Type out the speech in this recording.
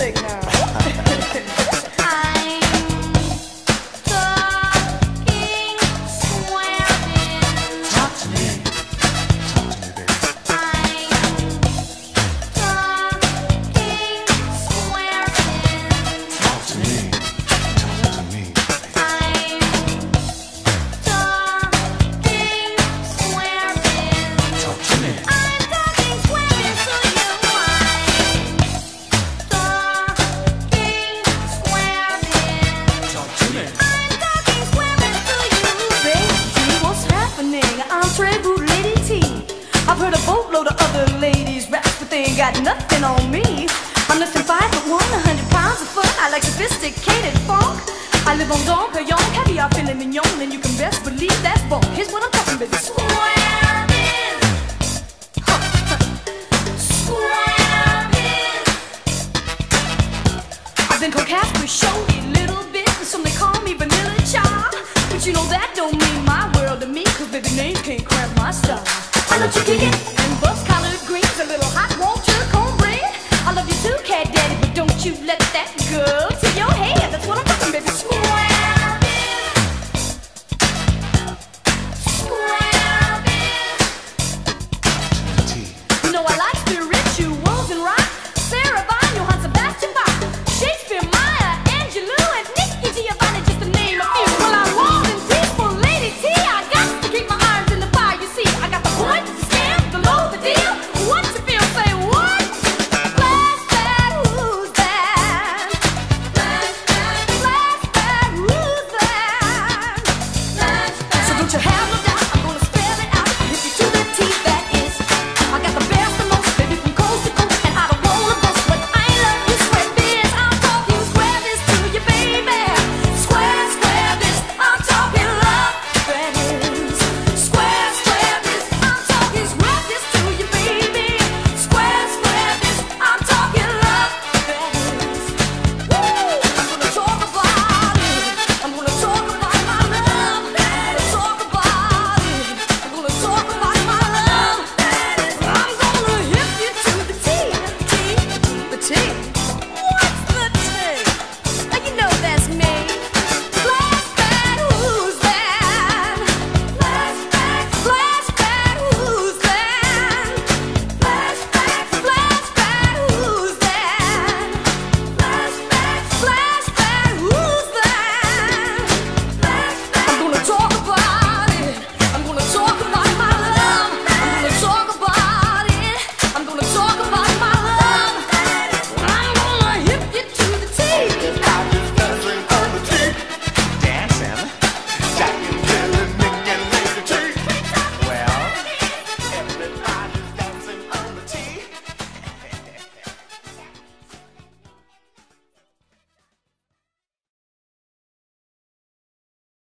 music now. I've heard a boatload of other ladies rap, but they ain't got nothing on me. I'm less than 5'1", 100 pounds of fun. I like sophisticated funk. I live on Dom Perignon, caviar, filet mignon, and you can best believe that's bunk. Here's what I'm talking about: squabbing, squabbing. I've been coquette, showy, little bit, and some they call me Vanilla Child. But you know that don't mean my world to me, 'cause baby names can't cramp my style. I love you kicking and bus-collared greens, a little hot water cornbread. I love you too, cat daddy, but don't you let that go.